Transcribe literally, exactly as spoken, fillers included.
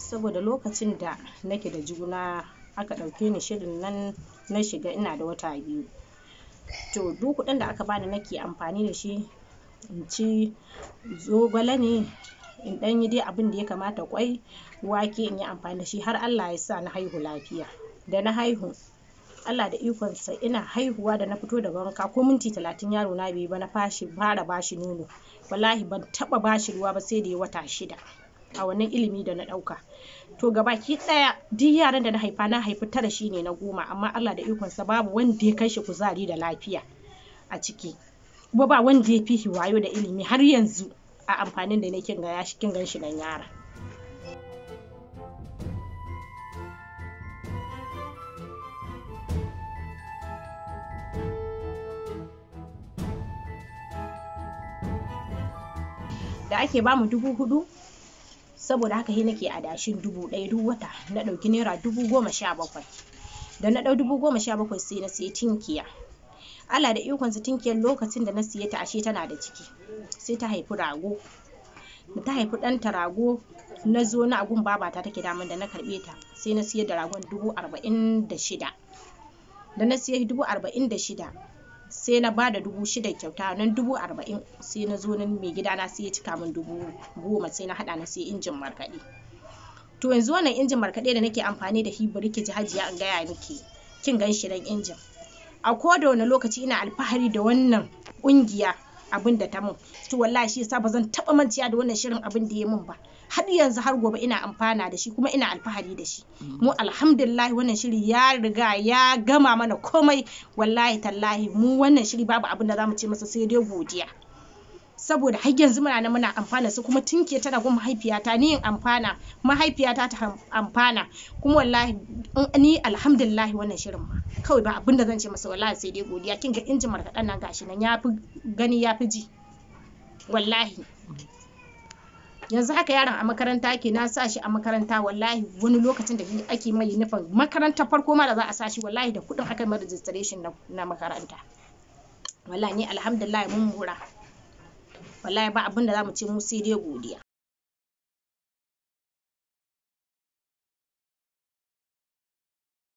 saboda lokacin da nake da juna aka ɗauke ni shirin nan na shiga ina da wata biyu. To duk kuɗin da aka bani nake amfani da shi in ci zogale ne, in ɗan yi dai abin da ya kamata, ƙwai, wake in yi amfani da shi har Allah ya sa na haihu lafiya. Da na haihu Allah da ikonsa ina haihuwa da na fito daga wanka ko minti talatin yaro na bai ba na fashi fara bashi nono. Wallahi ban taɓa bashi ruwa ba sai da ya wata shida a wannan ilimi da na ɗauka. To gabaki ɗaya duk yaran da na haifa na haifi tara shine na goma, amma Allah da ikonsa babu wanda ya kai shi kuzari da lafiya a ciki. Kuma ba wanda ya fi shi wayo da ilimi har yanzu a amfanin da nake ga ya shi kin gan shi nan yara. Da ake bamu dubu hudu saboda haka shi nake adashin dubu ɗaya duk wata na ɗauki naira dubu goma sha bakwai. Da na ɗau dubu goma sha bakwai sai na siya tinkiya. Allah da ikonsa tinkiyar lokacin da na siya ta ashe tana da ciki sai ta haifi rago. Da ta haifi ɗanta rago na zo na agun babata take daman da na karɓe ta sai na siyar da ragon dubu arba'in da shida. Da na siya dubu arba'in da shida sai na ba da dubu shida kyauta, nan dubu arba'in sai na zo nan mai gida na sai ya cika min dubu goma sai na haɗa na sai injin markaɗe. To yanzu wannan injin markaɗe da nake amfani da shi bari ki ji hajiya in gaya miki, kin gan shi nan injin. A koda wani lokaci ina alfahari da wannan ƙungiya abin da ta mun. To wallahi shi yasa ba zan taɓa manciya da wannan shirin abin da ya mun ba. Har yanzu har gobe ina amfana da shi kuma ina alfahari da shi. Mu alhamdulillah wannan shiri ya riga ya gama mana komai, wallahi tallahi mu wannan shiri babu abin da zamu ce masa sai dai godiya. Saboda har yanzu muna nan muna amfana su kuma tinke tana gun mahaifiyata ni in amfana, mahaifiyata ta amfana, kuma wallahi ni alhamdulillah wannan shirin ma kawai ba abin da zan ce masa wallahi sai dai godiya. Kin ga injin markaɗen nan gashi nan yafi gani yafi ji wallahi. Yanzu haka yaron a makaranta ke na sa shi a makaranta, wallahi wani lokacin da ake mai nufin makarantar farko ma da za a sa shi wallahi da kuɗin aka mai registration na makaranta. Wallahi ni alhamdulillah mun mura, wallahi ba abin da za mu ce mu sai dai godiya.